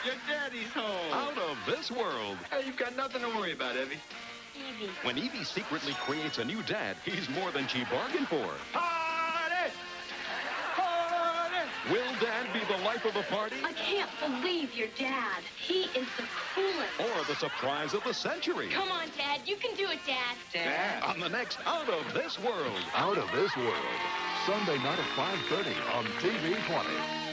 Your daddy's home. Out of this world. Hey, you've got nothing to worry about, Evie. Evie. When Evie secretly creates a new dad, he's more than she bargained for. Party! Party! Will Dad be the life of the party? I can't believe your dad. He is the coolest. Or the surprise of the century? Come on, Dad. You can do it, Dad. Dad. On the next Out of This World. Out of This World. Sunday night at 5:30 on TV 20.